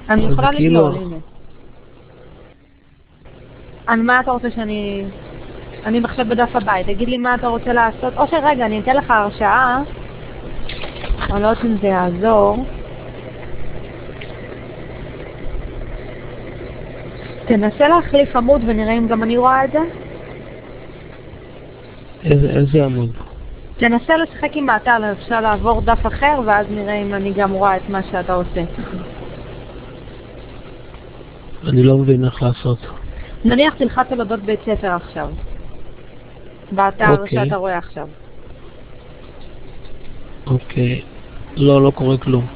אני יכולה כאילו... לגלול, הנה. מה אתה רוצה שאני... אני עכשיו בדף הבית, תגיד לי מה אתה רוצה לעשות, או שרגע, אני אתן לך הרשאה, אני לא יודעת אם זה יעזור. תנסה להחליף עמוד ונראה אם גם אני רואה את זה. איזה עמוד? תנסה לשחק עם האתר, אפשר לעבור דף אחר, ואז נראה אם אני גם רואה את מה שאתה עושה. אני לא מבין איך לעשות. נניח תלחץ על אודות בית ספר עכשיו. באתר שאתה רואה עכשיו. אוקיי. לא קורה כלום.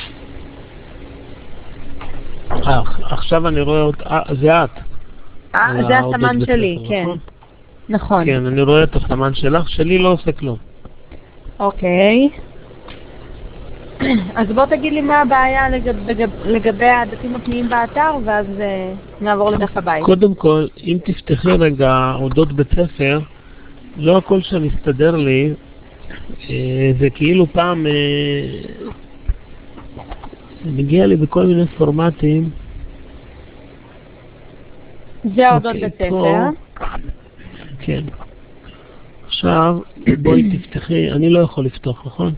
עכשיו אני רואה זה את. זה הסמן שלי, כן. נכון. כן, אני רואה את הסמן שלך, שלי לא עושה כלום. אוקיי. אז בוא תגיד לי מה הבעיה לגבי הדפים הפנימיים באתר, ואז נעבור לדף הבית. קודם כל, אם תפתחי רגע אודות בית ספר, לא הכל שמסתדר לי, זה כאילו פעם מגיע לי בכל מיני פורמטים. זה אודות בית ספר. כן. עכשיו, בואי תפתחי, אני לא יכול לפתוח, נכון?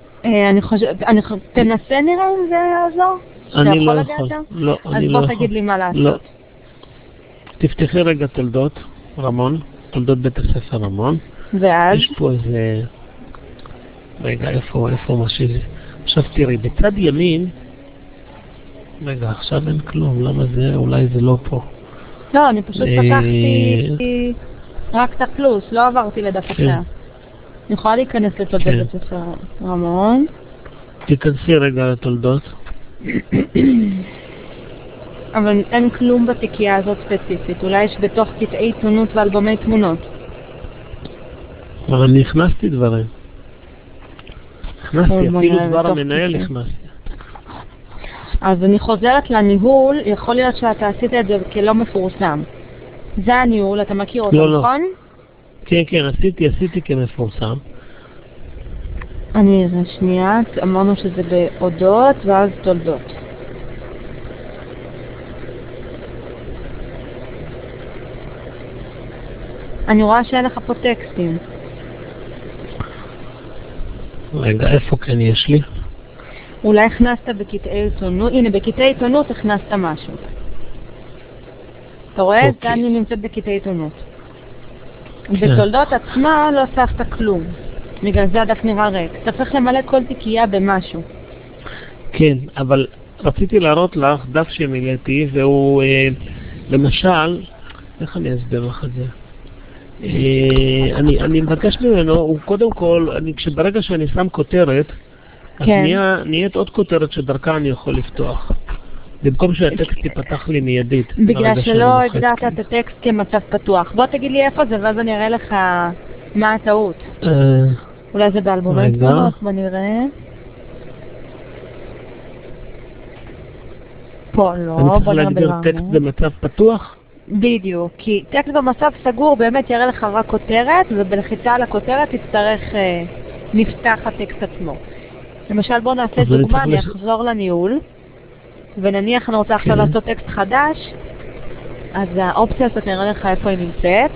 תנסה נראה אם זה יעזור. אני לא יכול. לא, אני לא יכול. אז בוא תגיד לי מה לעשות. לא. תפתחי רגע תולדות, רמון, תולדות בית הספר רמון. ואז? יש פה איזה... רגע, איפה משהו? עכשיו תראי, בצד ימין... רגע, עכשיו אין כלום, למה זה? אולי זה לא פה. לא, אני פשוט פתחתי רק את הפלוס, לא עברתי לדף אחר. אני יכולה להיכנס לתולדות בית הספר רמון. תיכנסי רגע לתולדות. אבל אין כלום בתיקייה הזאת ספציפית, אולי יש בתוך קטעי עיתונות ואלבומי תמונות. אבל אני הכנסתי דברים. אפילו דבר המנהל הכנסתי. אז אני חוזרת לניהול, יכול להיות שאתה עשית את זה כלא מפורסם. זה הניהול, אתה מכיר אותו, נכון? כן, עשיתי כמפורסם. אני, שנייה, אמרנו שזה באודות ואז תולדות. אני רואה שאין לך פה טקסטים. רגע, איפה כן יש לי? אולי הכנסת בקטעי עיתונות, הנה בקטעי עיתונות הכנסת משהו. אתה רואה? זה אני נמצאת בקטעי עיתונות. בתולדות עצמה לא עשת כלום. בגלל זה הדף נראה ריק. אתה צריך למלא כל תיקייה במשהו. כן, אבל רציתי להראות לך דף שמילאתי, והוא למשל, איך אני אסביר לך את זה? אני מבקש ממנו, הוא קודם כל, ברגע שאני שם כותרת, אז נהיית עוד כותרת שדרכה אני יכול לפתוח. במקום שהטקסט יפתח לי מיידית. בגלל שלא הגדרת את הטקסט כמצב פתוח. בוא תגיד לי איפה זה, ואז אני אראה לך מה הטעות. אולי זה באלבומי תמונות, בוא נראה. פה לא, אני צריך להגדיר טקסט במצב פתוח? בדיוק, כי טקסט במצב סגור באמת יראה לך רק כותרת, ובלחיצה על הכותרת תצטרך נפתח הטקסט עצמו. למשל בוא נעשה דוגמה, אני אחזור לניהול, ונניח אני רוצה עכשיו לעשות טקסט חדש, אז האופציה הזאת נראה לך איפה היא נמצאת.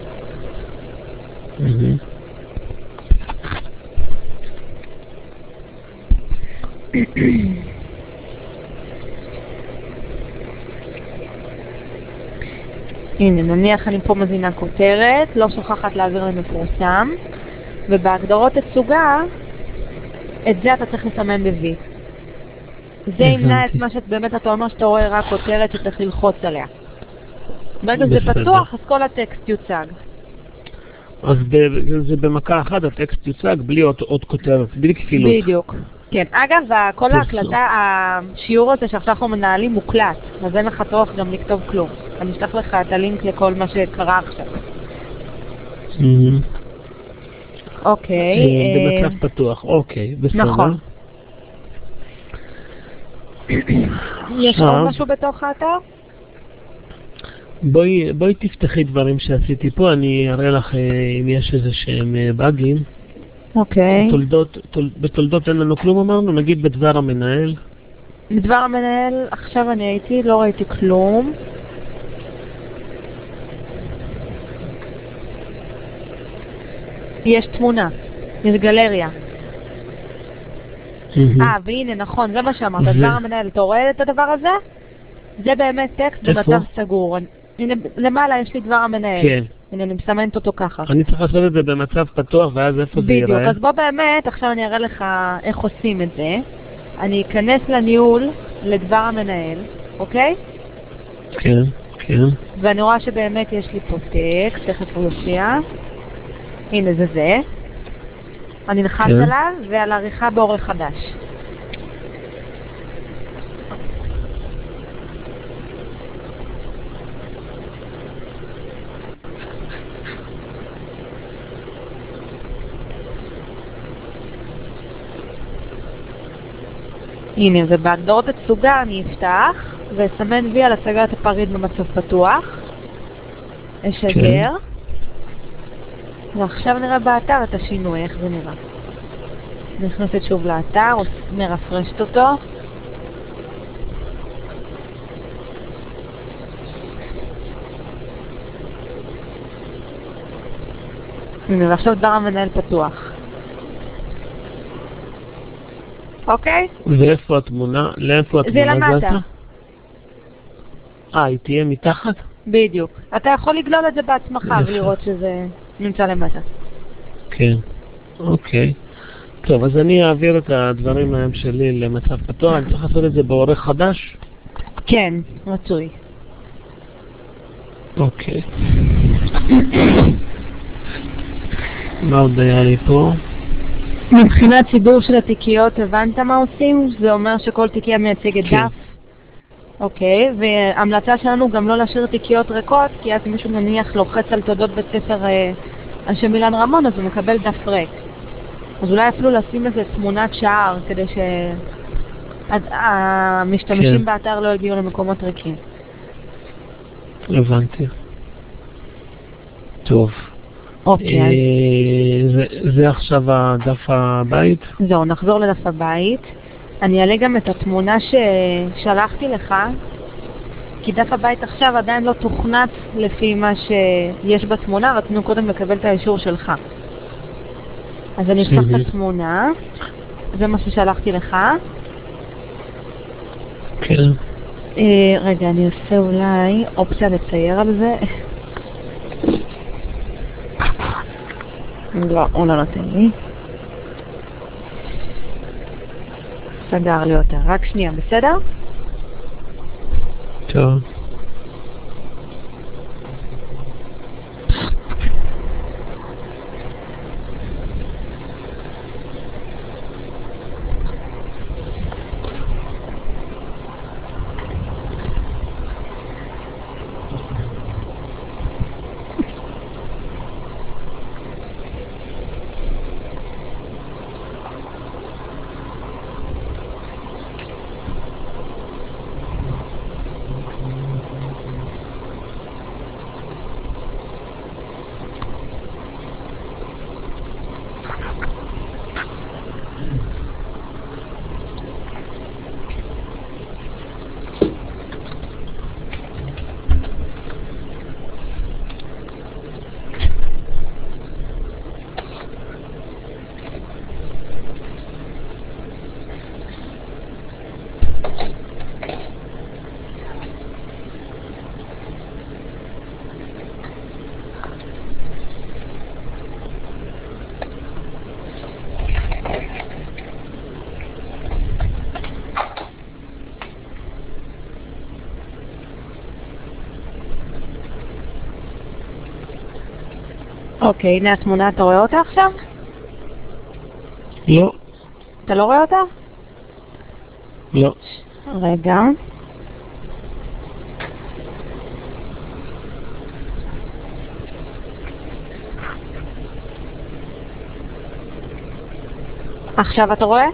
הנה, נניח אני פה מזינה כותרת, לא שוכחת להעביר למפורסם, ובהגדרות תצוגה, את זה אתה צריך לסמן ב-V. זה ימנע את מה שבאמת אתה אומר שאתה רואה רק כותרת שצריך ללחוץ עליה. ברגע זה פתוח, אז כל הטקסט יוצג. אז זה במכה אחת, הטקסט יוצג בלי עוד כותרת, בלי כפילות. בדיוק. כן, אגב, כל ההקלטה, השיעור הזה שעכשיו אנחנו מנהלים מוקלט, אז אין לך צורך גם לכתוב כלום. אני אשלח לך את הלינק לכל מה שקרה עכשיו. אוקיי. במצב פתוח, אוקיי, בסדר. נכון. יש עוד משהו בתוך האתר? בואי תפתחי דברים שעשיתי פה, אני אראה לך אם יש איזה שהם באגים. אוקיי. בתולדות אין לנו כלום אמרנו, נגיד בדבר המנהל. מדבר המנהל, עכשיו אני הייתי, לא ראיתי כלום. יש תמונה, יש גלריה. והנה, נכון, זה מה שאמרת, דבר המנהל, אתה רואה את הדבר הזה? זה באמת טקסט במצב סגור. הנה, למעלה יש לי דבר המנהל. כן. הנה, אני מסמנת אותו ככה. אני צריך לעשות את זה במצב פתוח, ואז איפה זה ייראה? בדיוק, אז בוא באמת, עכשיו אני אראה לך איך עושים את זה. אני אכנס לניהול, לדבר המנהל, אוקיי? כן, כן. ואני רואה שבאמת יש לי פה טקסט, תכף הוא יופיע. הנה, זה. אני נלחץ עליו, ועל עריכה בעורך חדש. הנה, ובהגדרות התצוגה אני אפתח ואסמן וי על הצגת הפריט במצב פתוח. אשגר. ועכשיו נראה באתר את השינוי, איך זה נראה. נכנסת שוב לאתר, מרפרשת אותו. הנה, ועכשיו דבר המנהל פתוח. אוקיי? ואיפה התמונה? לאיפה התמונה? זה למטה. היא תהיה מתחת? בדיוק. אתה יכול לגלול את זה בעצמך ולראות שזה נמצא למטה. כן. אוקיי. טוב, אז אני אעביר את הדברים מהם שלי למצב פתוח. אני צריך לעשות את זה בעורך חדש? כן, רצוי. אוקיי. מה עוד היה לי פה? מבחינת סידור של התיקיות, הבנת מה עושים? זה אומר שכל תיקיה מייצגת דף. אוקיי, וההמלצה שלנו גם לא להשאיר תיקיות ריקות, כי אז מישהו נניח לוחץ על תודות בית ספר על שם אילן רמון, אז הוא מקבל דף ריק. אז אולי אפילו לשים איזה תמונת שער, כדי שהמשתמשים באתר לא יגיעו למקומות ריקים. הבנתי. טוב. אוקיי. זה עכשיו הדף הבית? זהו, נחזור לדף הבית. אני אעלה גם את התמונה ששלחתי לך, כי דף הבית עכשיו עדיין לא תוכנץ לפי מה שיש בתמונה, רצינו קודם לקבל את האישור שלך. אז אני אשלח את התמונה, זה מה ששלחתי לך. כן. רגע, אני אעשה אולי אופציה לצייר על זה. לא, הוא לא נותן לי. סגר לי אותה. רק שנייה, בסדר? טוב. אוקיי, הנה התמונה, אתה רואה אותה עכשיו? לא. אתה לא רואה אותה? לא. רגע. עכשיו אתה רואה?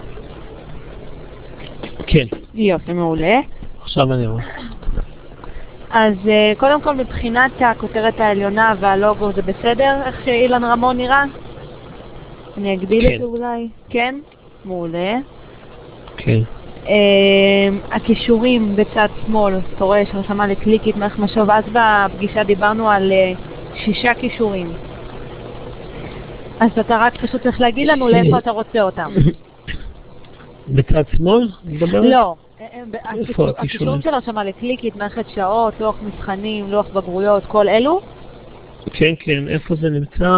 כן. יופי, מעולה. עכשיו אני רואה. אז קודם כל מבחינת הכותרת העליונה והלוגו זה בסדר? איך שאילן רמון נראה? אני אגביל את זה אולי? כן? מעולה. כן. הכישורים בצד שמאל, אתה רואה, יש הרשמה לקליקית מערכת משוב, אז בפגישה דיברנו על 6 כישורים. אז אתה רק פשוט צריך להגיד לנו לאיפה אתה רוצה אותם. בצד שמאל? לא. הכישורים של הרשמה לקליקית, מערכת שעות, לוח מבחנים, לוח בגרויות, כל אלו? כן, כן, איפה זה נמצא?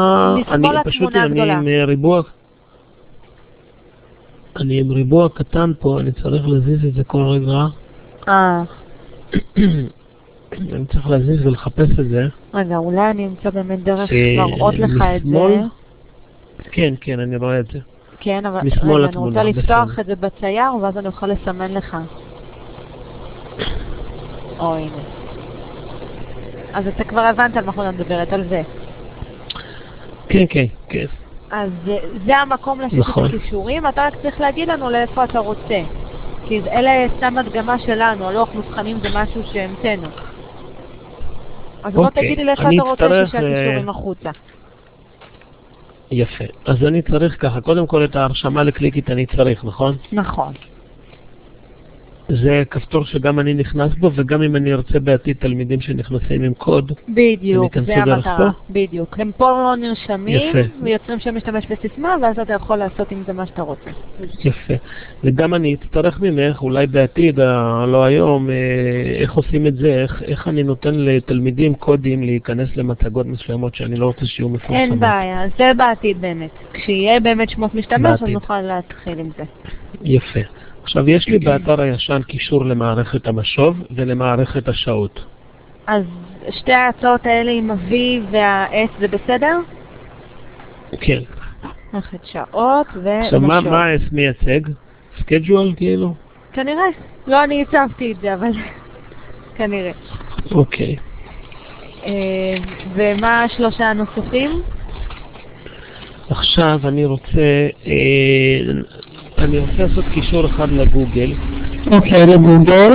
אני עם ריבוע קטן פה, אני צריך להזיז את זה כל רגע. אני צריך להזיז ולחפש את זה. רגע, אולי אני אמצא באמת דרך לראות לך את זה. כן, כן, אני רואה את זה. כן, אבל רגע, אני רוצה לפתוח את זה בצייר, ואז אני אוכל לסמן לך. הנה. אז אתה כבר הבנת על מה אנחנו מדברת, על זה. כן, כן, כן. אז זה המקום לששת הכישורים, אתה רק צריך להגיד לנו לאיפה אתה רוצה. כי אלה סתם הדגמה שלנו, הלוח מבחנים זה משהו שהמצאנו. אז בוא תגיד לי לאיפה אתה רוצה ששת הכישורים החוצה. יפה. אז אני צריך ככה, קודם כל את ההרשמה לקליקית אני צריך, נכון? נכון. זה כפתור שגם אני נכנס בו, וגם אם אני ארצה בעתיד תלמידים שנכנסים עם קוד, בדיוק, זה המטרה, בדיוק. הם פה לא נרשמים, ויוצרים שמשתמש בסיסמה, ואז אתה יכול לעשות עם זה מה שאתה רוצה. יפה. וגם אני אצטרך ממך, אולי בעתיד, לא היום, איך עושים את זה, איך אני נותן לתלמידים קודים להיכנס למצגות מסוימות שאני לא רוצה שיהיו מפורסמות. אין בעיה, זה בעתיד באמת. כשיהיה באמת שמות משתמש, אז נוכל להתחיל עם זה. יפה. עכשיו, יש לי באתר הישן קישור למערכת המשוב ולמערכת השעות. אז שתי ההצעות האלה עם ה-V וה-S זה בסדר? כן. מערכת שעות ומשוב. עכשיו, מה ה-S מייצג? סקייג'ואל כאילו? כנראה. לא, אני הצבתי את זה, אבל כנראה. אוקיי. ומה 3 הנוספים? עכשיו אני רוצה לעשות קישור אחד לגוגל. אוקיי, לגוגל.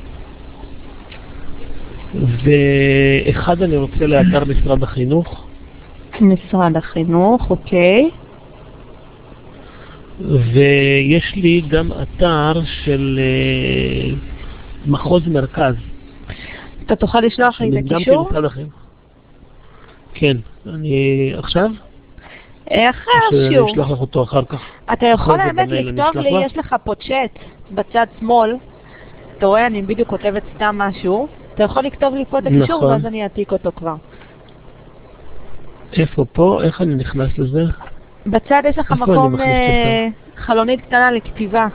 ואחד אני רוצה לאתר משרד החינוך. משרד החינוך, אוקיי. ויש לי גם אתר של מחוז מרכז. אתה תוכל לשלוח לי את הקישור? כן, אני עכשיו? אחרי השיעור. אשלח לך אותו אחר כך. אתה יכול האמת לכתוב לי, יש לך פה צ'אט בצד שמאל. אתה רואה, אני בדיוק כותבת סתם משהו. אתה יכול לכתוב לי פה את הקישור, ואז אני אעתיק אותו כבר. איפה פה? איך אני נכנס לזה? בצד יש לך מקום חלונית קטנה לכתיבה.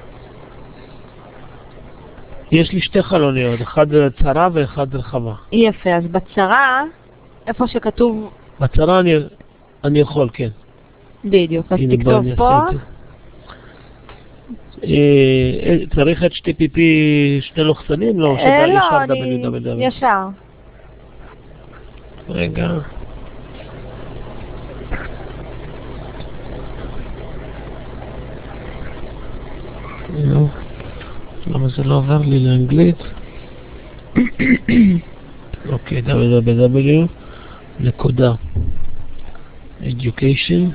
יש לי 2 חלוניות, אחד צרה ואחד רחבה. יפה, אז בצרה, איפה שכתוב... בצרה אני יכול, כן. בדיוק, אז תכתוב פה. צריך HTTP 2 לוחצנים? לא, לא, ישר. רגע. נו, למה זה לא עובר לי לאנגלית? אוקיי, www.education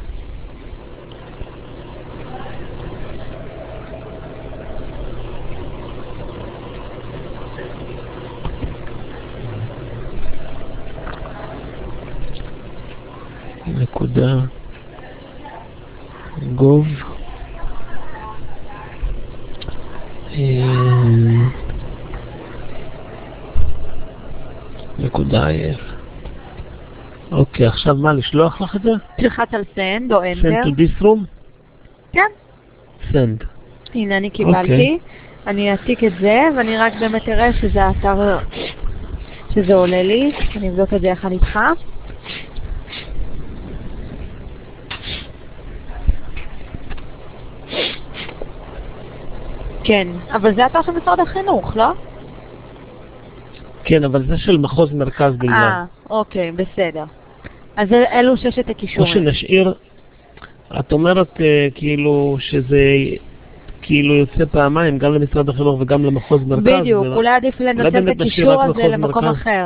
.gov .if. אוקיי, עכשיו מה, לשלוח לך את זה? תלחץ על send או enter. send to this room? כן. send. הנה, אני קיבלתי. אני אעתיק את זה, ואני רק באמת אראה שזה האתר שזה עולה לי. אני אבדוק את זה יחד איתך. כן, אבל זה אתר של משרד החינוך, לא? כן, אבל זה של מחוז מרכז בלבד. אוקיי, בסדר. אז אלו 6 הקישורים. או שנשאיר, את אומרת כאילו שזה כאילו יוצא פעמיים, גם למשרד החינוך וגם למחוז מרכז. בדיוק, אולי עדיף לנצל את הקישור הזה למקום אחר.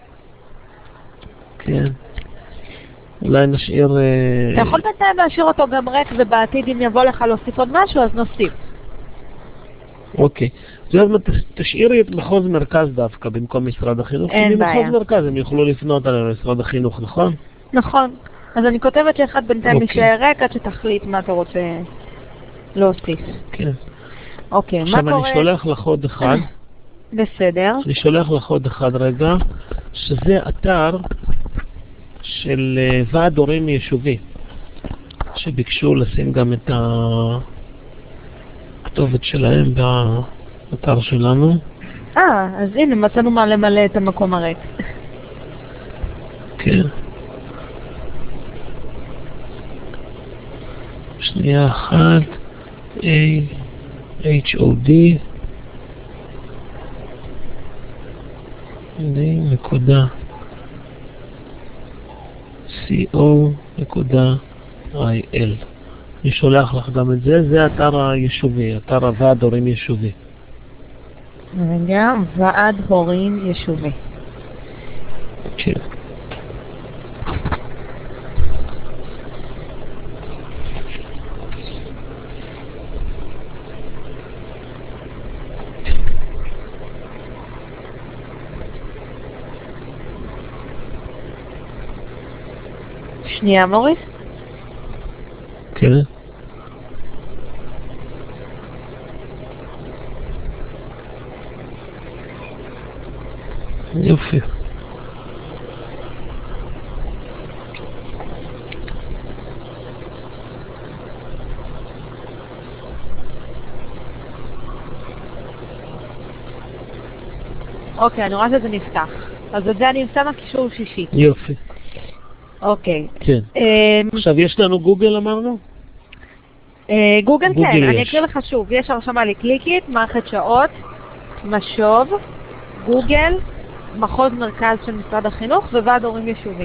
כן. אולי נשאיר... אתה יכול בינתיים להשאיר אותו גם ריק, ובעתיד אם יבוא לך להוסיף עוד משהו, אז נוסיף. אוקיי. זאת אומרת, תשאירי את מחוז מרכז דווקא במקום משרד החינוך. אין בעיה. במחוז מרכז הם יוכלו לפנות על משרד החינוך, נכון? נכון. אז אני כותבת שאחד בינתיים אוקיי. יישאר ריק עד שתחליט מה אתה רוצה להוסיף. כן. אוקיי, מה עכשיו קורה? אני שולח לך עוד אחד. בסדר. אני שולח לך עוד אחד רגע, שזה אתר של ועד הורים יישובי, שביקשו לשים גם את הכתובת שלהם באתר שלנו. אז הנה, מצאנו מה למלא את המקום הריק. כן. שנייה אחת, HOD נקודה co.il. אני שולח לך גם את זה, זה אתר היישובי, אתר הוועד הורים יישובי. רגע, ועד הורים יישובי. כן. שנייה, מוריס. כן. יופי. אוקיי, אני רואה שזה נפתח. אז את זה אני שמה קישור שישי. יופי. אוקיי. כן. עכשיו יש לנו גוגל אמרנו? גוגל כן, גוגל אני יש. אקריא לך שוב. יש הרשמה לקליקית, מערכת שעות, משוב, גוגל, מחוז מרכז של משרד החינוך וועד הורים יישובי.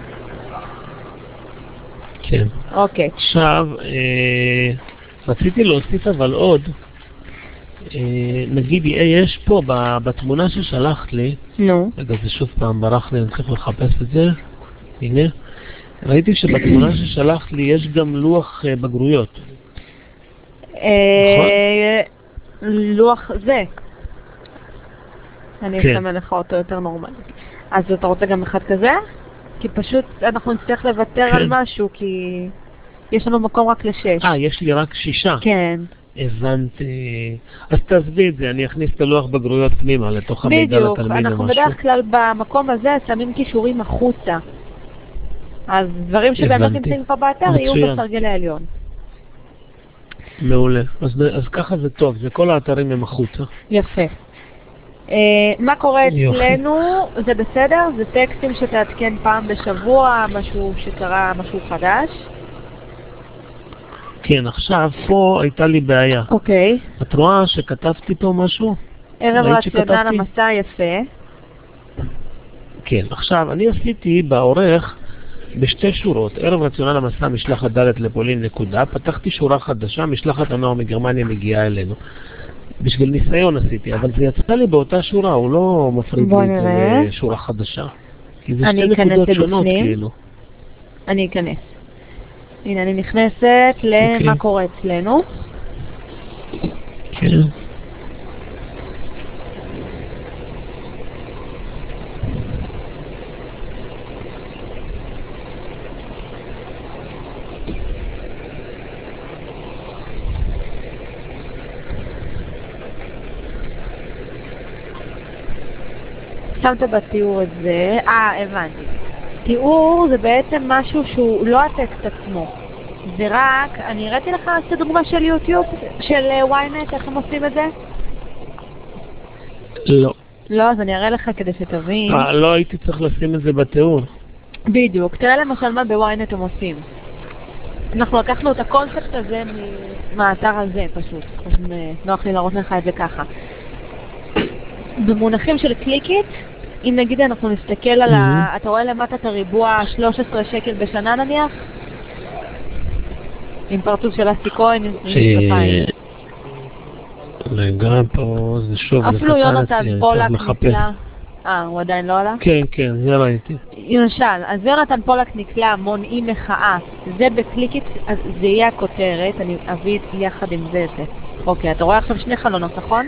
כן. אוקיי. עכשיו, רציתי להוסיף אבל עוד, נגיד, יש פה בתמונה ששלחת לי, נו. רגע, זה שוב פעם ברח לי, אני צריך לחפש את זה, הנה, ראיתי שבתמונה ששלחת לי יש גם לוח בגרויות. לוח זה. אני כן. אסמן לך אותו יותר נורמלי. אז אתה רוצה גם אחד כזה? כי פשוט אנחנו נצטרך לוותר כן. על משהו, כי יש לנו מקום רק ל6. יש לי רק 6. כן. הבנתי. אז תעזבי את זה, אני אכניס את הלוח בגרויות פנימה לתוך המידע בדיוק, לתלמיד או אנחנו משהו. בדרך כלל במקום הזה שמים קישורים החוצה. אז דברים שבאמת הבנתי. נמצאים כבר באתר יהיו מצוין. בסרגל העליון. מעולה. אז ככה זה טוב, זה כל האתרים הם החוצה. יפה. מה קורה יופי. אצלנו? זה בסדר? זה טקסטים שתעדכן פעם בשבוע, משהו שקרה, משהו חדש? כן, עכשיו פה הייתה לי בעיה. אוקיי. את רואה שכתבתי פה משהו? ערב ראית רציונל שכתבתי? המסע יפה. כן, עכשיו אני עשיתי בעורך בשתי שורות, ערב רציונל המסע משלחת ד' לפולין נקודה, פתחתי שורה חדשה, משלחת הנוער מגרמניה מגיעה אלינו. בשביל ניסיון עשיתי, אבל זה יצא לי באותה שורה, הוא לא מפריד בוא לי את נראה. זה לשורה חדשה. כי זה אני שתי אכנס נקודות שונות לבפנים. כאילו. אני אכנס. הנה, אני נכנסת למה קורה אצלנו. כן. שמת בתיאור את זה. הבנתי. תיאור זה בעצם משהו שהוא לא הטקסט עצמו. זה רק, אני הראיתי לך את הדוגמה של יוטיוב, של ynet, איך הם עושים את זה? לא. לא, אז אני אראה לך כדי שתבין. לא הייתי צריך לשים את זה בתיאור. בדיוק. תראה למשל מה בוויינט הם עושים. אנחנו לקחנו את הקונספט הזה מהאתר הזה פשוט. אז נוח לי להראות לך את זה ככה. במונחים של קליקית, אם נגיד אנחנו נסתכל על אתה רואה למטה את הריבוע 13 שקל בשנה נניח? עם פרצוף של אסי כהן, עם כפיים. רגע, פה זה שוב, אפילו יונתן פולק נקלע. הוא עדיין לא עלה? כן, כן, זה ראיתי. למשל, אז יונתן פולק נקלע מונעים מחאה. זה בקליקית, אז זה יהיה הכותרת, אני אביא יחד עם זה את זה. אוקיי, אתה רואה עכשיו שני חלונות, נכון?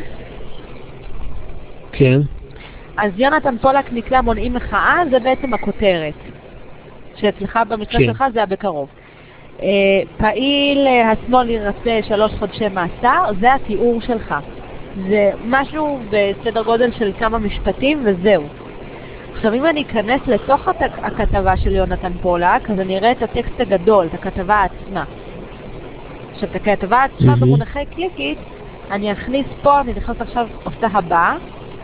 כן. אז יונתן פולק נקלע מונעים מחאה, זה בעצם הכותרת. שאצלך במקרה כן. שלך זה בקרוב. פעיל השמאל ירצה 3 חודשי מאסר, זה התיאור שלך. זה משהו בסדר גודל של כמה משפטים וזהו. עכשיו אם אני אכנס לתוך הכתבה של יונתן פולק, אז אני אראה את הטקסט הגדול, את הכתבה עצמה. עכשיו את הכתבה עצמה במונחי קליקית, אני אכניס פה, אני נכנס עכשיו עושה הבא,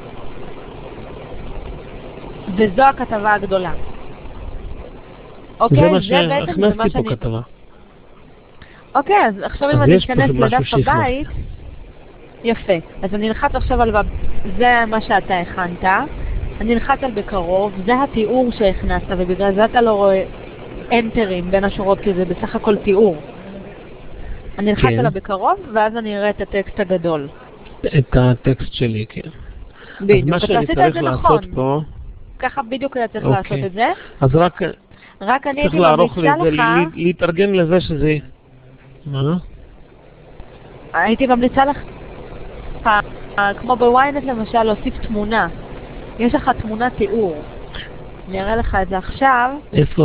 וזו הכתבה הגדולה. אוקיי, זה מה שהכנסתי פה כתבה. אוקיי, אז עכשיו אם אני אכנס לדף הבית, יפה. אז אני נלחץ עכשיו על, זה מה שאתה הכנת, אני נלחץ על בקרוב, זה התיאור שהכנסת, ובגלל זה אתה לא רואה אנטרים בין השורות, כי זה בסך הכל תיאור. אני נלחץ על הבקרוב, ואז אני אראה את הטקסט הגדול. את הטקסט שלי, כן. בדיוק, אז מה שאני צריך לעשות פה... ככה בדיוק היה צריך לעשות את זה. אז רק אני צריך הייתי לערוך ממליצה לזה, לך... להתארגן לזה שזה... מה? הייתי ממליצה לך, כמו בוויינט למשל, להוסיף תמונה. יש לך תמונת תיאור. אני אראה לך את זה עכשיו. איפה?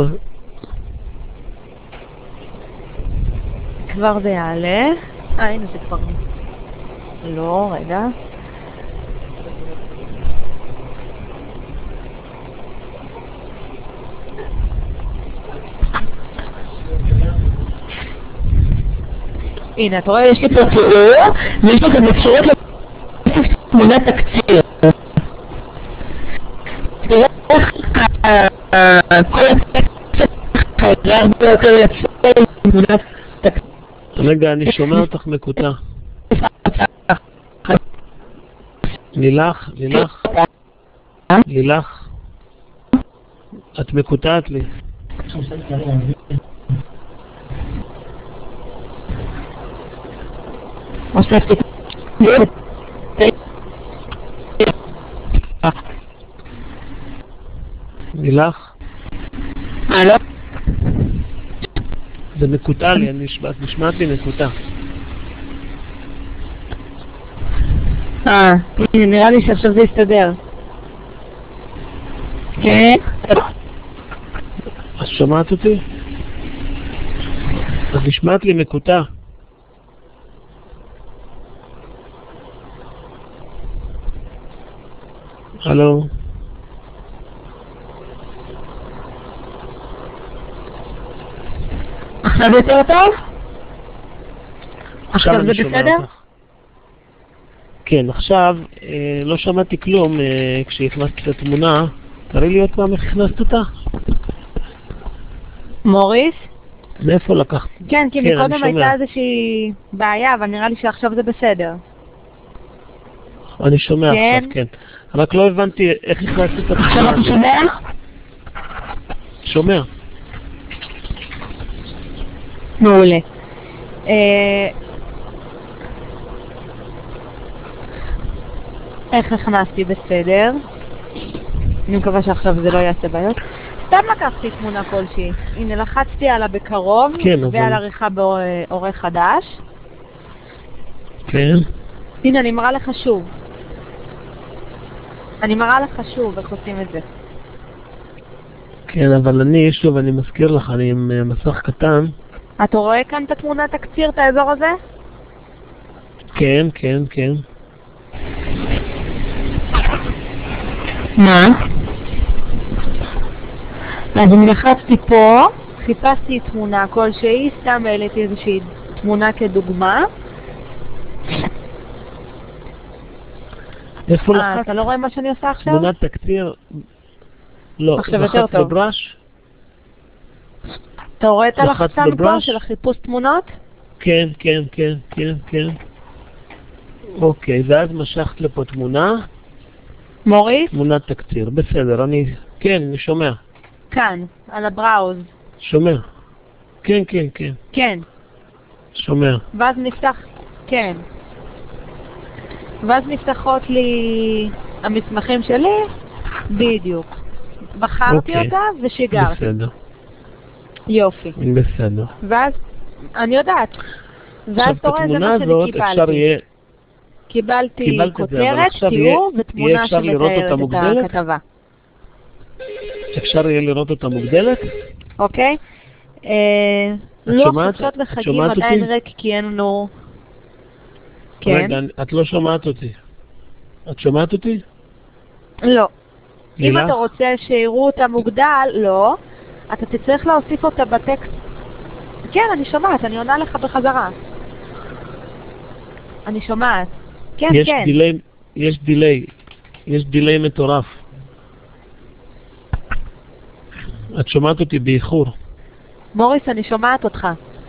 כבר זה יעלה. הנה זה כבר... לא, רגע. הנה, אתה רואה, יש לי פה תיאור, ויש לי גם אפשרות להוסיף תמונת תקציר. כל הטקסט חיירה הרבה יותר יפה עם תמונת תקציר. רגע, אני שומע אותך מקוטע. לילך, את מקוטעת לי. לילך? הלו? זה מקוטע לי, את נשמעת לי מקוטע. הנה, נראה לי שעכשיו זה יסתדר. כן? את שומעת אותי? את נשמעת לי מקוטע. הלו? עכשיו יותר טוב? עכשיו זה בסדר? כן, עכשיו לא שמעתי כלום כשהכנסת את התמונה. תראי לי עוד פעם איך הכנסת אותה. מוריס? מאיפה לקחת? כן, כי מקודם הייתה איזושהי בעיה, אבל נראה לי שעכשיו זה בסדר. אני שומע עכשיו, כן. רק לא הבנתי איך הכנסת את התמונה. עכשיו אתה שומע? שומע. מעולה. איך הכנסתי בסדר? אני מקווה שעכשיו זה לא יעשה בעיות. סתם לקחתי תמונה כלשהי. הנה, לחצתי עלה בקרוב, ועל עריכה בעורך חדש. כן. הנה, אני מראה לך שוב. איך עושים את זה. כן, אבל אני מזכיר לך, אני עם מסך קטן. אתה רואה כאן את התמונה תקציר, את האזור הזה? כן. מה? אז אני לחצתי פה, חיפשתי תמונה כלשהי, סתם העליתי איזושהי תמונה כדוגמה. איפה לחצת? אתה לא רואה מה שאני עושה עכשיו? תמונת תקציר? לא, לחצת בבראש? אתה רואה את הלחצן פה של החיפוש תמונות? כן. אוקיי, ואז משכת לפה תמונה. מוריס? תמונת תקציר, בסדר, אני שומע. כאן, על הבראוז. שומע. כן. כן. שומע. ואז נפתח, כן. ואז נפתחות לי המסמכים שלי, בדיוק. בחרתי אותה ושיגרתי. בסדר. יופי. בסדר. ואז, אני יודעת. ואז אתה רואה, זה מה שאני קיבלתי. קיבלתי כותרת, תיאור ותמונה שמתארת את הכתבה. אפשר יהיה לראות אותה מוגדלת? אוקיי. לא חופשות וחגים עדיין ריק כי אין לנו... רגע, את לא שומעת אותי. את שומעת אותי? לא. אם אתה רוצה שיראו אותה מוגדל, לא. אתה תצטרך להוסיף אותה בטקסט. כן, אני שומעת, אני עונה לך בחזרה. אני שומעת. כן, כן. יש דיליי מטורף. את שומעת אותי באיחור. מוריס, אני שומעת אותך.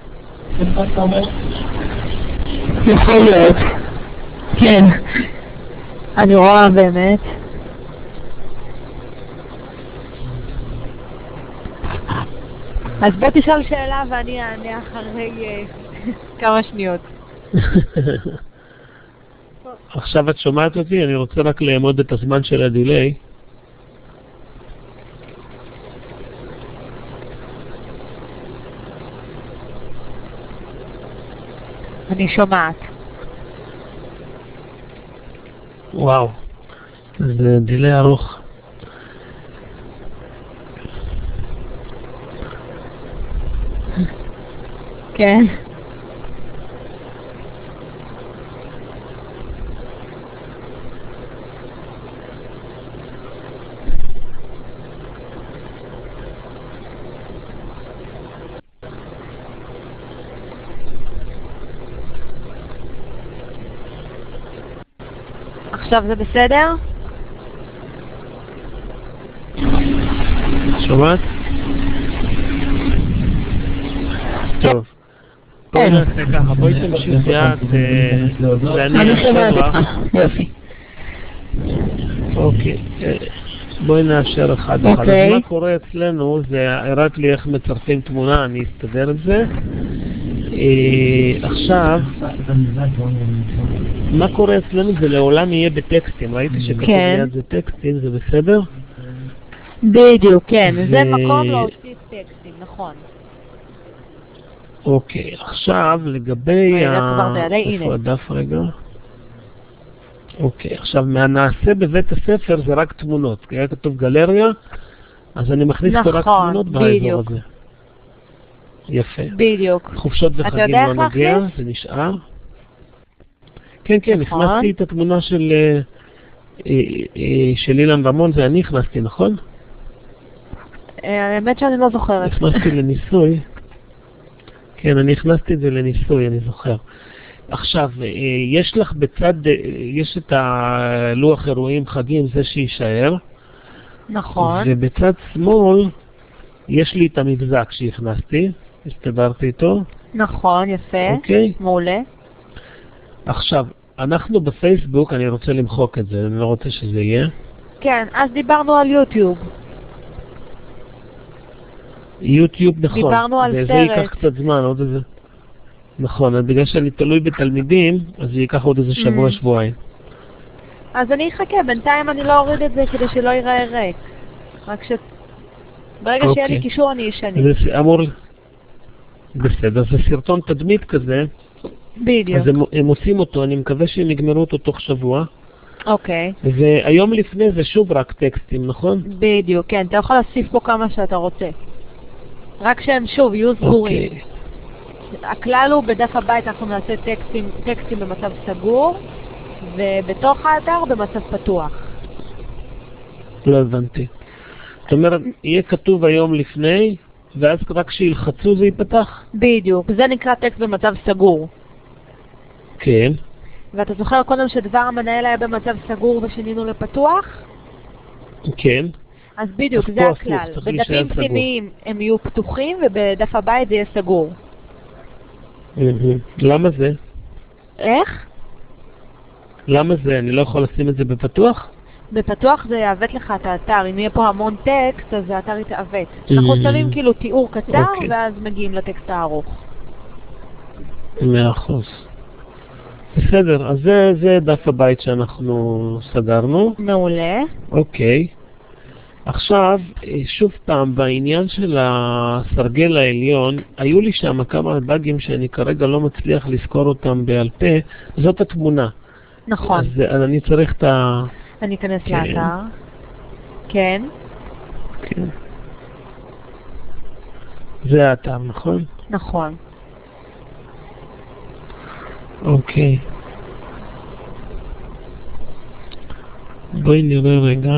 יכול להיות. כן. אני רואה באמת. אז בוא תשאל שאלה ואני אענה אחרי כמה שניות. עכשיו את שומעת אותי? אני רוצה רק לעמוד את הזמן של הדיליי. אני שומעת. וואו, זה דיליי ארוך. כן. עכשיו זה בסדר? שומעת? טוב. בואי נעשה ככה, בואי תמשיך יד אני שומעת אותך. יופי. אוקיי. בואי נאשר אחד. אז מה קורה אצלנו, זה הראת לי איך מצרפים תמונה, אני אסתדר עם זה. עכשיו, מה קורה אצלנו זה לעולם יהיה בטקסטים, ראיתי שכתוב ליד זה טקסטים, זה בסדר? בדיוק, כן, זה מקום להוסיף טקסטים, נכון. אוקיי, עכשיו לגבי איפה הדף רגע? אוקיי, עכשיו מהנעשה בבית הספר זה רק תמונות, כי היה כתוב גלריה, אז אני מכניס פה רק תמונות באזור הזה. יפה. בדיוק. חופשות וחגים לא נוגע, זה נשאר. כן, כן, הכנסתי את התמונה של אילן רמון, זה אני הכנסתי, נכון? האמת שאני לא זוכרת. הכנסתי לניסוי. כן, אני הכנסתי את זה לניסוי, אני זוכר. עכשיו, יש לך בצד, יש את הלוח אירועים חגים, זה שישאר. נכון. ובצד שמאל, יש לי את המבזק שהכנסתי. הסתברתי איתו. נכון, יפה. אוקיי. מעולה. עכשיו, אנחנו בפייסבוק, אני רוצה למחוק את זה, אני לא רוצה שזה יהיה. כן, אז דיברנו על יוטיוב. יוטיוב, נכון. דיברנו על סרט. זה ייקח קצת זמן, עוד איזה... נכון, אז בגלל שאני תלוי בתלמידים, אז זה ייקח עוד איזה שבוע, שבועיים. אז אני אחכה, בינתיים אני לא אוריד את זה כדי שלא ייראה ריק. רק ברגע שיהיה לי קישור אני אשני. זה אמור... בסדר, זה סרטון תדמית כזה. בדיוק. אז הם עושים אותו, אני מקווה שהם יגמרו אותו תוך שבוע. אוקיי. והיום לפני זה שוב רק טקסטים, נכון? בדיוק, כן. אתה יכול להוסיף פה כמה שאתה רוצה. רק שהם שוב יהיו סגורים. אוקיי. הכלל הוא בדף הבית אנחנו נעשה טקסטים במצב סגור, ובתוך האתר במצב פתוח. לא הבנתי. זאת אומרת, יהיה כתוב היום לפני, ואז רק שילחצו זה ייפתח? בדיוק, זה נקרא טקסט במצב סגור. כן. ואתה זוכר קודם שדבר המנהל היה במצב סגור ושינינו לפתוח? כן. אז בדיוק, זה הכלל. בדפים פנימיים הם יהיו פתוחים, ובדף הבית זה יהיה סגור. למה זה? איך? למה זה? אני לא יכול לשים את זה בפתוח? בפתוח זה יעוות לך את האתר. אם יהיה פה המון טקסט, אז האתר יתעוות. אנחנו שמים כאילו תיאור קצר, ואז מגיעים לטקסט הארוך. 100%. בסדר, אז זה דף הבית שאנחנו סגרנו. מעולה. אוקיי. עכשיו, שוב פעם, בעניין של הסרגל העליון, היו לי שם כמה באגים שאני כרגע לא מצליח לזכור אותם בעל פה, זאת התמונה. נכון. אז אני צריך את ה... אני אכנס כן. לאתר. כן. כן. זה האתר, נכון? נכון. אוקיי. בואי נראה רגע.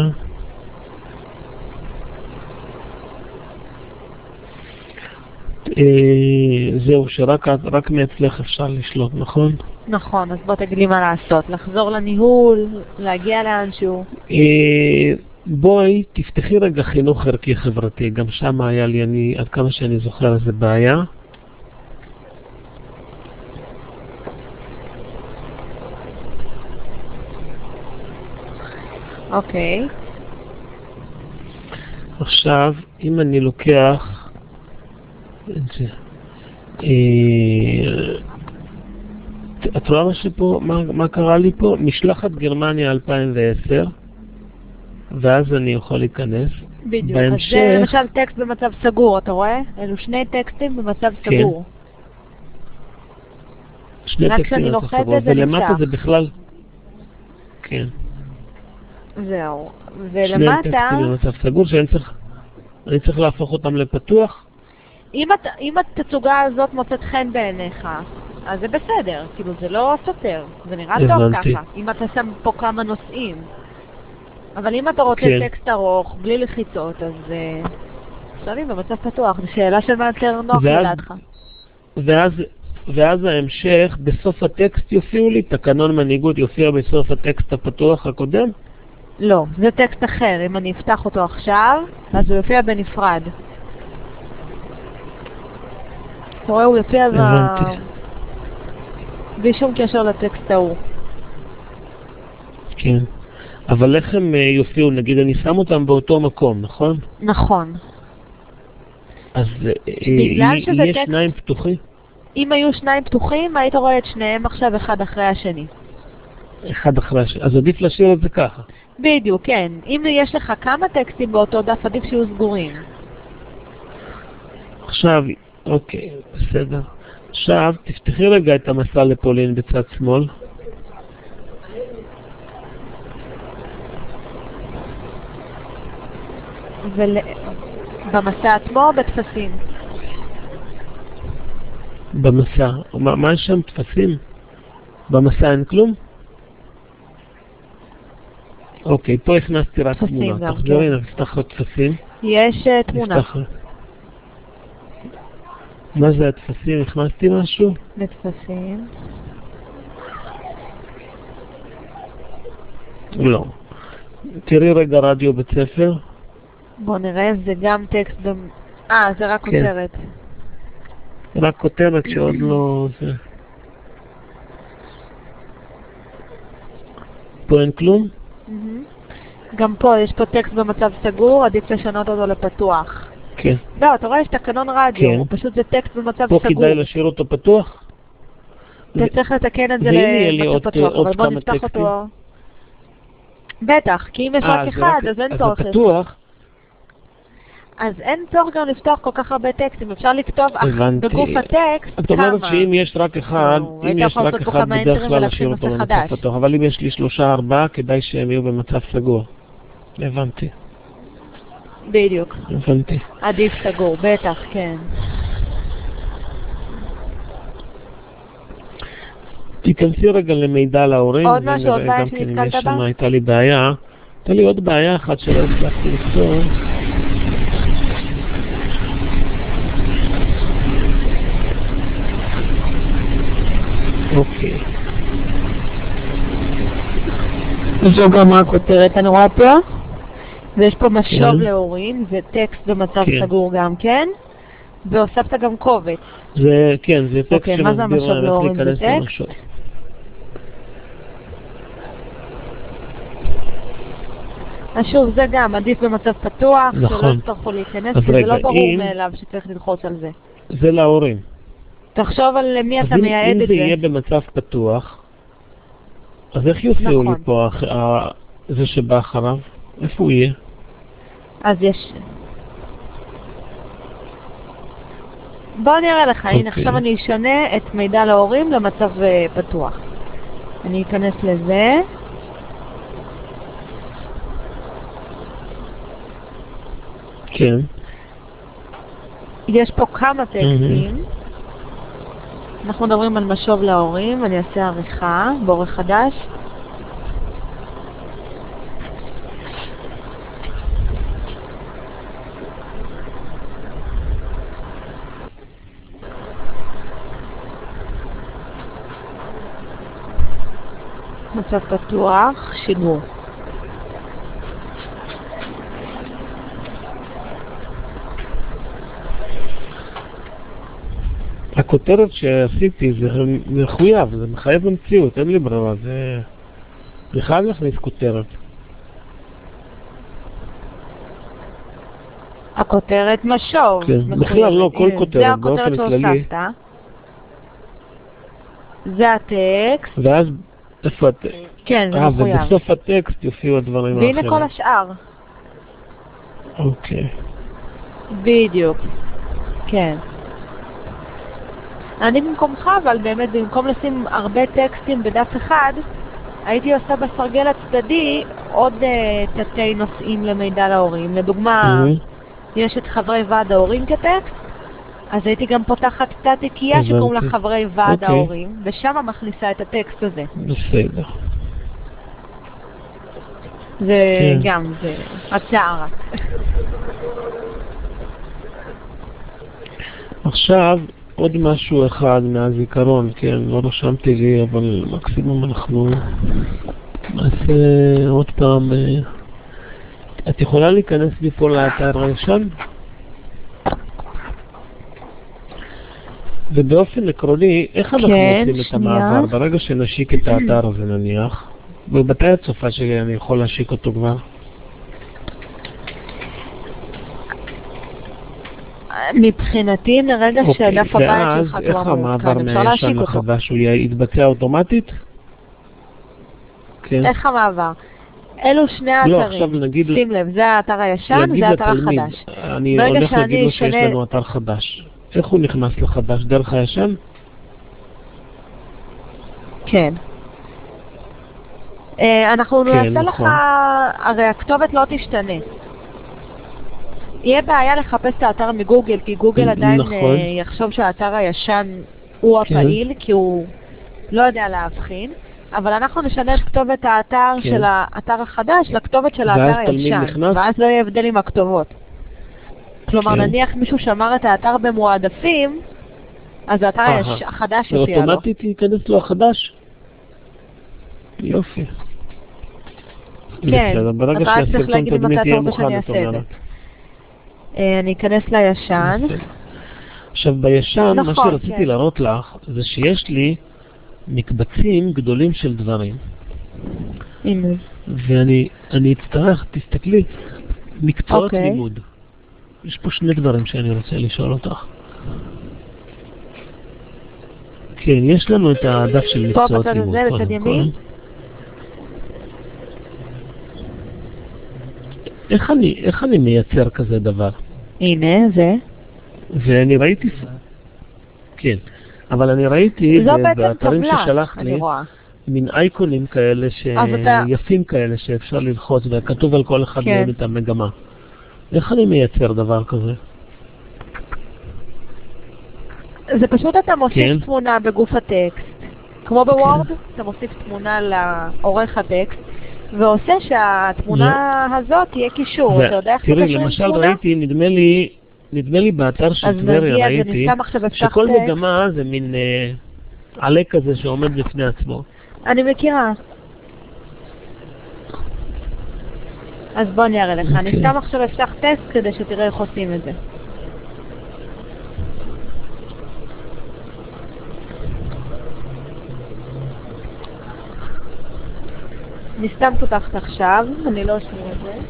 זהו, שרק מאצלך אפשר לשלוט, נכון? נכון, אז בוא תגיד לי מה לעשות. לחזור לניהול, להגיע לאנשהו. בואי, תפתחי רגע חינוך ערכי חברתי. גם שם היה לי, עד כמה שאני זוכר, איזה בעיה. אוקיי. עכשיו, אם אני לוקח את זה, את רואה מה שפה, מה קרה לי פה? משלחת גרמניה 2010, ואז אני יכול להיכנס. בדיוק, אז זה למשל טקסט במצב סגור, אתה רואה? אלו שני טקסטים במצב סגור. שני טקסטים במצב סגור, ולמטה זה בכלל... כן. זהו, שני ולמטה... טקסטים במצב סגור שאני צריך להפוך אותם לפתוח? אם התצוגה הזאת מוצאת חן בעיניך, אז זה בסדר, כאילו זה לא סותר, זה נראה טוב ככה, אם אתה שם פה כמה נושאים. אבל אם אתה רוצה טקסט ארוך, בלי לחיצות, אז שמים במצב פתוח, זו שאלה של מה יותר נוח לדעתך. ואז ההמשך, בסוף הטקסט יופיעו לי, תקנון מנהיגות יופיע בסוף הטקסט הפתוח הקודם? לא, זה טקסט אחר, אם אני אפתח אותו עכשיו, אז הוא יופיע בנפרד. אתה רואה, הוא יופיע בלי שום קשר לטקסט ההוא. כן. אבל איך הם יופיעו? נגיד, אני שם אותם באותו מקום, נכון? נכון. אז יהיה שניים פתוחים? אם היו שניים פתוחים, היית רואה את שניהם עכשיו אחד אחרי השני. אחד אחרי השני. אז עדיף להשאיר את זה ככה. בדיוק, כן. אם יש לך כמה טקסטים באותו דף, עדיף שיהיו סגורים. עכשיו, אוקיי, בסדר. עכשיו, תפתחי רגע את המסע לפולין בצד שמאל. במסע עצמו או בתפסים? במסע. מה יש שם? תפסים? במסע אין כלום? אוקיי, פה הכנסתי רק תמונה. תחזרי, נפתח את תפסים. יש תמונה. מה זה התפסים? הכנסתי משהו? בתפסים. לא. תראי רגע רדיו בית ספר. בוא נראה, זה גם טקסט זה רק כותרת. רק כותרת שעוד לא... פה אין כלום? גם פה, יש פה טקסט במצב סגור, עדיף לשנות אותו לפתוח. כן. לא, אתה רואה, יש תקנון רדיו, פשוט זה טקסט במצב סגור. פה כדאי להשאיר אותו פתוח? אתה צריך לתקן את זה למצב פתוח, אבל בוא נפתח אותו. בטח, כי אם יש רק אחד, אז אין צורך. אז זה פתוח? אז אין צורך גם לפתוח כל כך הרבה טקסטים, אפשר לכתוב בגוף הטקסט כמה. את אומרת שאם יש רק אחד, בדרך כלל להשאיר אותו במצב פתוח, אבל אם יש לי 3-4, כדאי שהם יהיו במצב סגור. הבנתי. בדיוק. הבנתי. עדיף סגור, בטח, כן. תיכנסי רגע למידע להורים. עוד משהו, עוד בעיה שנתקלת בה? הייתה לי בעיה. הייתה לי עוד בעיה אחת שלא הצלחתי לפתור. אוקיי. זו גם הכותרת, אני רואה פה. ויש פה משוב להורים, זה טקסט במצב סגור גם כן. והוספת גם קובץ. זה, כן, זה טקסט שמסביר להם איך להיכנס למשוב. אז שוב, זה גם עדיף במצב פתוח, שלא יצטרכו להיכנס, כי זה לא ברור מאליו שצריך ללחוץ על זה. זה להורים. תחשוב על מי אתה מייעד את זה. אם זה יהיה במצב פתוח, אז איך יופיעו לי פה זה שבא אחריו? איפה הוא יהיה? אז יש... בואו נראה לך, הנה עכשיו אני אשנה את מידע להורים למצב פתוח. אני אכנס לזה. כן. יש פה כמה טקסטים. אנחנו מדברים על משוב להורים, אני אעשה עריכה בעורך חדש. מצב פתוח, שידור. הכותרת שעשיתי זה מחויב, זה מחייב במציאות, אין לי ברירה, זה חייב להכניס כותרת. הכותרת משוב. כן, בכלל לא, כל כותרת באופן כללי. זה הטקסט. ואז איפה הטקסט? כן, זה מחויב. ובסוף הטקסט יופיעו הדברים האחרים. והנה כל השאר. אוקיי. בדיוק. כן. אני במקומך, אבל באמת במקום לשים הרבה טקסטים בדף אחד, הייתי עושה בסרגל הצדדי עוד תתי נושאים למידע להורים. לדוגמה, יש את חברי ועד ההורים כטקסט, אז הייתי גם פותחת תת תיקייה שקוראים לה חברי ועד ההורים, ושם מכניסה את הטקסט הזה. בסדר. זה גם, זה הצעה רק. עכשיו, עוד משהו אחד מהזיכרון, כן, לא רשמתי לי, אבל מקסימום אנחנו נעשה עוד פעם. את יכולה להיכנס מפה לאתר הישן? ובאופן עקרוני, איך אנחנו עושים את המעבר? ברגע שנשיק את האתר הזה נניח, ובתי הצופה שלי אני יכול להשיק אותו כבר? מבחינתי נרגע שהדף הבית שלך כבר מעודכן, אפשר להשיק אותו. החדש הוא יתבצע אוטומטית? איך המעבר? אלו שני האתרים, שים לב, זה האתר הישן וזה האתר החדש. אני הולך להגיד לו שיש לנו אתר חדש. איך הוא נכנס לחדש? דרך הישן? כן. אנחנו נעשה לך, הרי הכתובת לא תשתנה. יהיה בעיה לחפש את האתר מגוגל, כי גוגל עדיין יחשוב שהאתר הישן הוא הפעיל, כי הוא לא יודע להבחין. אבל אנחנו נשנה את כתובת האתר של האתר החדש לכתובת של האתר הישן, ואז לא יהיה הבדל עם הכתובות. כלומר, נניח מישהו שמר את האתר במועדפים, אז האתר החדש יופיע לו. ואוטומטית ייכנס לו החדש? יופי. כן, אתה צריך להגיד אם אתה רוצה שאני אעשה את זה. אני אכנס לישן. עכשיו בישן, מה שרציתי להראות לך, זה שיש לי מקבצים גדולים של דברים. הנה. ואני אצטרך, תסתכלי, מקצועות לימוד. יש פה שני דברים שאני רוצה לשאול אותך. כן, יש לנו את הדף של מקצועות לימוד. פה בצד הזה, בצד ימין. איך אני מייצר כזה דבר? הנה, זה. ואני ראיתי... כן. אבל אני ראיתי באתרים ששלחת לי מין אייקונים כאלה יפים כאלה שאפשר ללחוץ וכתוב על כל אחד מהם את המגמה. איך אני מייצר דבר כזה? זה פשוט אתה מוסיף תמונה בגוף הטקסט. כמו בוורד, אתה מוסיף תמונה לעורך הטקסט ועושה שהתמונה הזאת תהיה קישור. אתה יודע איך תקשרים תמונה? תראי, למשל ראיתי, נדמה לי באתר של טבריה ראיתי שכל מגמה זה מין עלה כזה שעומד בפני עצמו. אני מכירה. אז בוא נראה לך. אני סתם עכשיו אפתח טסט כדי שתראה איך עושים את זה. אני סתם פותחת עכשיו, אני לא אשמור את זה.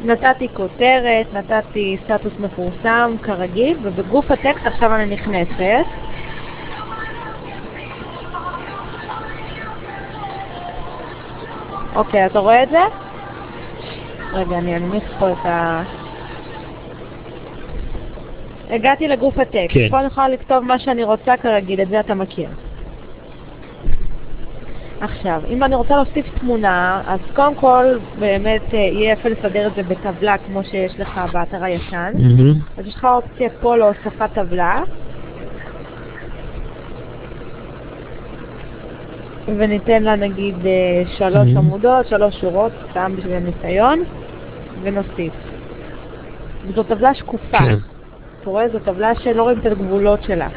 נתתי כותרת, נתתי סטטוס מפורסם כרגיל, ובגוף הטקסט עכשיו אני נכנסת. אוקיי, אתה רואה את זה? רגע, אני אנמיך פה את ה... הגעתי לגוף הטקסט. כן. פה אני יכולה לכתוב מה שאני רוצה כרגיל, את זה אתה מכיר. עכשיו, אם אני רוצה להוסיף תמונה, אז קודם כל באמת יהיה יפה לסדר את זה בטבלה כמו שיש לך באתר הישן. אז יש לך אופציה פה להוספת טבלה. וניתן לה נגיד 3 עמודות, 3 שורות, סתם בשביל הניסיון, ונוסיף. זו טבלה שקופה. כן. אתה רואה? זו טבלה שלא רואים את הגבולות שלה.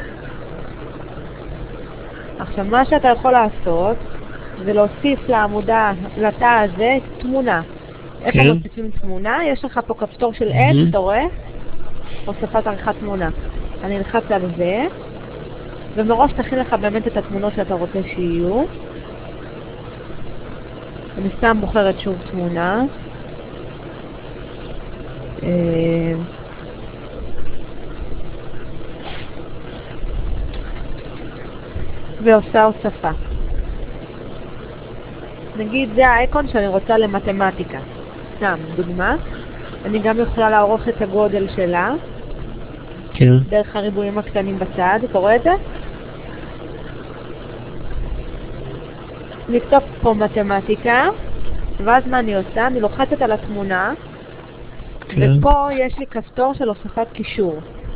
עכשיו, מה שאתה יכול לעשות, זה להוסיף לעמודה, לתא הזה, תמונה. איפה מוסיפים תמונה? יש לך פה כפתור של עץ, אתה רואה? הוספת עריכת תמונה. אני אלחץ על זה, ומראש תכין לך באמת את התמונות שאתה רוצה שיהיו. אני סתם בוחרת שוב תמונה. ועושה הוספה. נגיד זה האייקון שאני רוצה למתמטיקה. סתם, דוגמה. אני גם יכולה לערוך את הגודל שלה. כן. דרך הריבועים הקטנים בצד. אתה רואה את זה? לכתוב פה מתמטיקה. ואז מה אני עושה? אני לוחצת על התמונה. כן. ופה יש לי כפתור של הוספת קישור.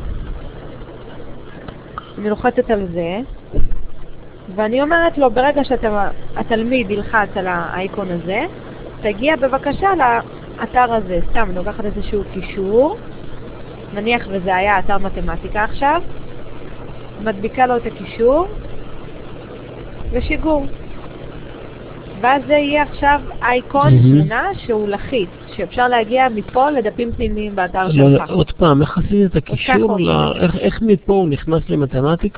אני לוחצת על זה. ואני אומרת לו, ברגע שהתלמיד ילחץ על האייקון הזה, תגיע בבקשה לאתר הזה. סתם, אני לוקחת איזשהו קישור, נניח וזה היה אתר מתמטיקה עכשיו, מדביקה לו את הקישור, ושיגור. ואז זה יהיה עכשיו אייקון תמונה שהוא לחיץ, שאפשר להגיע מפה לדפים פנימיים באתר שלך. עוד פעם, איך עשית את הקישור? איך מפה הוא נכנס למתמטיקה?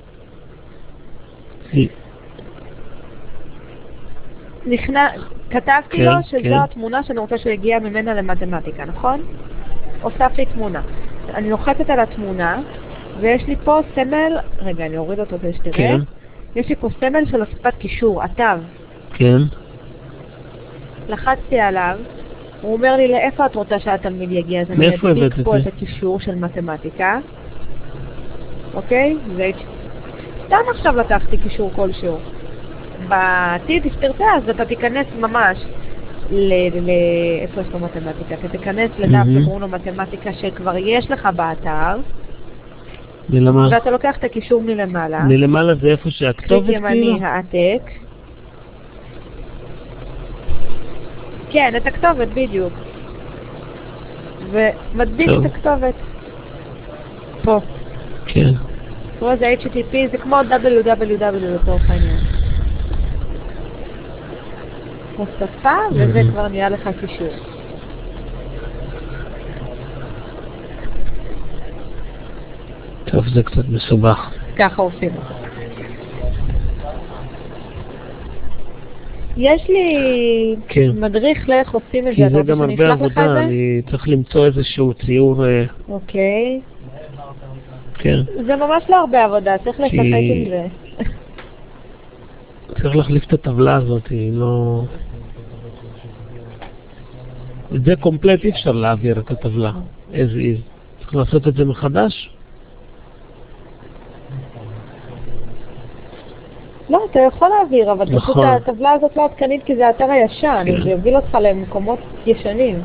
כתבתי לו שזו התמונה שאני רוצה שהוא יגיע ממנה למתמטיקה, נכון? הוספתי תמונה. אני לוחצת על התמונה, ויש לי פה סמל, רגע, אני אוריד אותו כדי שתראה. יש לי פה סמל של הוספת קישור, התו. כן. לחצתי עליו, הוא אומר לי לאיפה את רוצה שהתלמיד יגיע, אז אני אדביק פה את הקישור של מתמטיקה. אוקיי? סתם עכשיו לקחתי קישור כלשהו. בעתיד, תרצה, אז אתה תיכנס ממש איפה יש לו מתמטיקה? אתה תיכנס לדף שקוראים לו מתמטיקה שכבר יש לך באתר, ואתה לוקח את הקישור מלמעלה. מלמעלה זה איפה שהכתובת קליק ימני העתק. כן, את הכתובת בדיוק. ומדביק את הכתובת. פה. כן. תראו, זה HTTP, זה כמו www לצורך העניין. הוספה, וזה כבר נהיה לך קישור. טוב, זה קצת מסובך. ככה עושים. יש לי מדריך לאיך עושים את זה. כי זה גם הרבה עבודה, אני צריך למצוא איזשהו ציור. אוקיי. כן. זה ממש לא הרבה עבודה, צריך לשחק עם זה. צריך להחליף את הטבלה הזאת, היא לא... את זה קומפלט אי אפשר להעביר את הטבלה, as is. צריך לעשות את זה מחדש? לא, אתה יכול להעביר, אבל פשוט הטבלה הזאת לא עדכנית כי זה האתר הישן, זה יוביל אותך למקומות ישנים.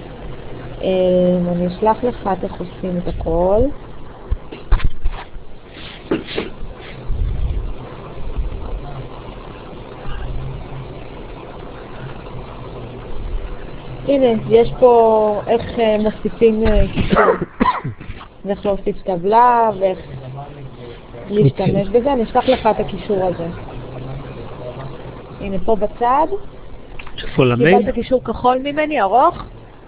אני אשלח לך איך עושים את הכל. הנה, יש פה איך מוסיפים קישור. ואיך להוסיף טבלה, ואיך להשתמש בזה. אני אשלח לך את הקישור הזה. הנה, פה בצד. קיבלת קישור כחול ממני, ארוך.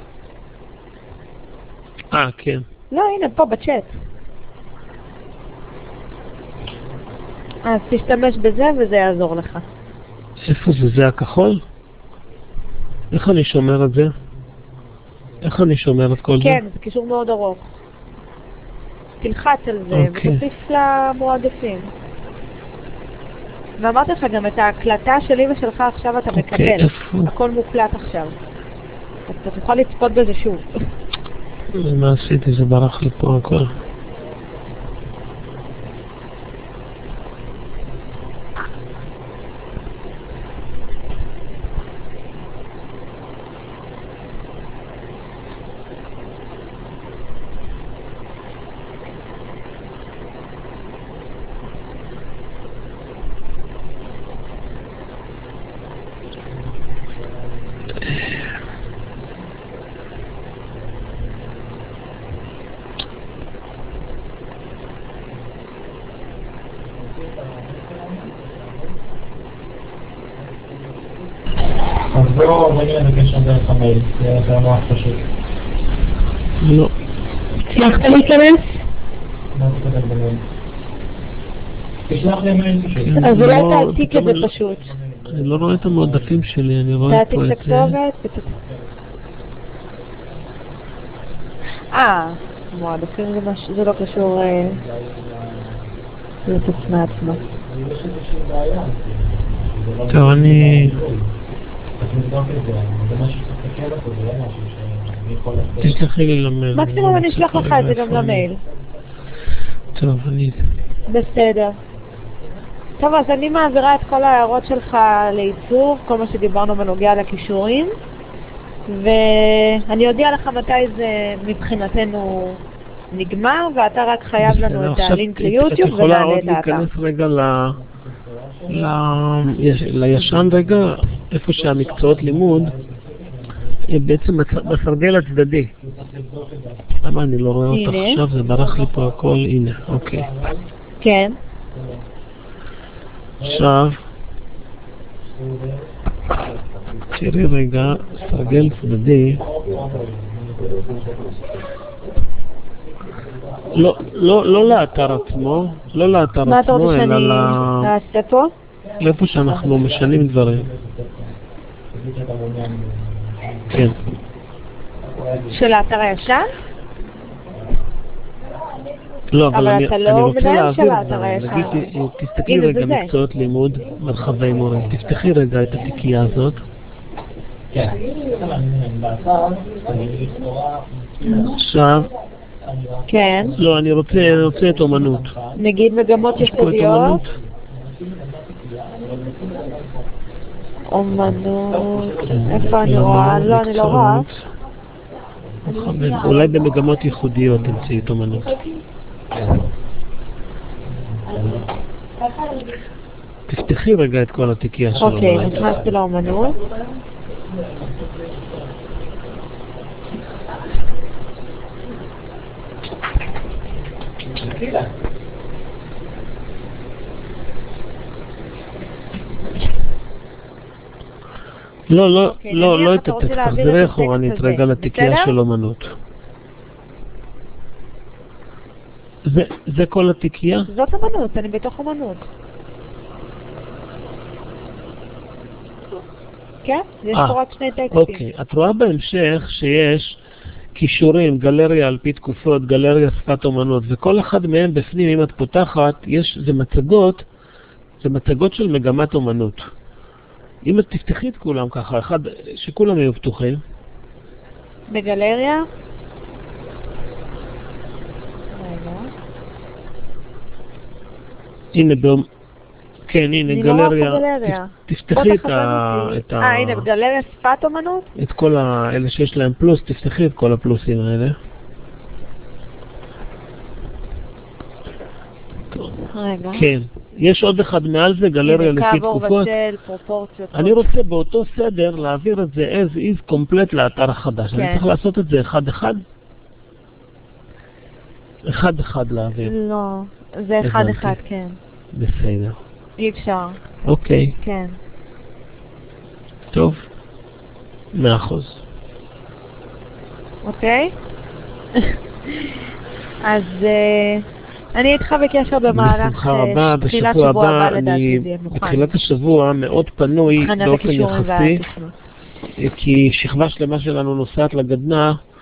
כן. לא, הנה, פה בצ'אט. אז תשתמש בזה וזה יעזור לך. איפה זה? זה הכחול? איך אני שומר את זה? איך אני שומר את כל זה? כן, זה קישור מאוד ארוך. תלחץ על זה ותוסיף למועדפים. ואמרתי לך גם את ההקלטה שלי ושלך עכשיו אתה מקבל. הכל מוקלט עכשיו. אז אתה תוכל לצפות בזה שוב. מה עשיתי? זה ברח לי פה הכל. נגיד לבקש שם דרך המייל, זה המוח פשוט. לא. הצלחת להיכנס? לא תקדם במייל. תשלח לי מייל פשוט. אז אולי תעתיק את זה פשוט. אני לא רואה את המועדפים שלי, אני רואה פה את זה. תעתיק את הכתובת. מועדפים זה לא קשור לתוכנה עצמה. טוב, אני... תשלחי לי למייל. מקסימום אני אשלח לך את זה גם למייל. טוב, אני... בסדר. טוב, אז אני מעבירה את כל ההערות שלך לעיצוב, כל מה שדיברנו בנוגע לכישורים, ואני אודיע לך מתי זה מבחינתנו נגמר, ואתה רק חייב לנו את הלינק ליוטיוב ונעלה את האתר. את יכולה עוד להיכנס רגע לישן רגע, איפה שהמקצועות לימוד, בעצם בסרגל הצדדי. למה אני לא רואה אותך עכשיו? זה ברח לי פה הכל, הנה, אוקיי. כן. עכשיו, תראי רגע, סרגל צדדי. לא לאתר עצמו, מה אתה רוצה שאני אעשה פה? לאיפה שאנחנו משנים דברים. כן. של האתר הישן? לא, אבל אני רוצה להעביר, נגיד, תסתכלי רגע מקצועות לימוד, מרחבי מורה, תפתחי רגע את התיקייה הזאת. עכשיו, כן. לא, אני רוצה את אומנות. נגיד מגמות יסודיות. אומנות. איפה אני רואה? לא, אני לא רואה. אולי במגמות ייחודיות תמצאי את אומנות. תפתחי רגע את כל התיקייה שלו. אוקיי, נכנסתי לאומנות. לא את הטקסט, תחזרי אחורנית רגע לתיקייה של אומנות. זה כל התיקייה? זאת אומנות, אני בתוך אומנות. כן? יש פה רק שני טקסטים. אוקיי, את רואה בהמשך שיש קישורים, גלריה על פי תקופות, גלריה שפת אומנות, וכל אחד מהם בפנים, אם את פותחת, זה מצגות של מגמת אומנות. אם את תפתחי את כולם ככה, שכולם יהיו פתוחים. בגלריה? הנה, כן, הנה, גלריה. תפתחי את הנה, בגלריה שפת אומנות? את כל האלה שיש להם פלוס, תפתחי את כל הפלוסים האלה. רגע. כן. יש עוד אחד מעל זה, גלריה לפי תקופות. אני רוצה באותו סדר להעביר את זה as is complete לאתר החדש. אני צריך לעשות את זה אחד-אחד? אחד-אחד להעביר. לא, זה אחד-אחד, כן. בסדר. אי אפשר. אוקיי. כן. טוב. 100%. אוקיי? אז אני איתך בקשר במהלך תחילת שבוע הבא לדעתי זה מוכן. בתחילת השבוע מאוד פנוי באופן יחסי, כי שכבה שלמה שלנו נוסעת לגדנ"ע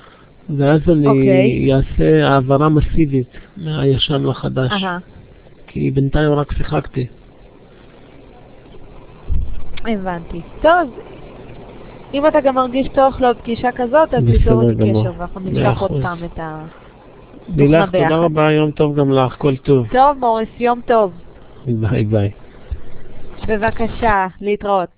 ואז אני אוקיי. אעשה העברה מסיבית מהישן לחדש. כי בינתיים רק שיחקתי. הבנתי. טוב, אם אתה גם מרגיש צורך לעוד פגישה כזאת, אז תיצור לי קשר, ואנחנו נשלח עוד פעם את ה... לילך, תודה רבה, יום טוב גם לך, כל טוב. טוב, מוריס, יום טוב. ביי ביי. בבקשה, להתראות.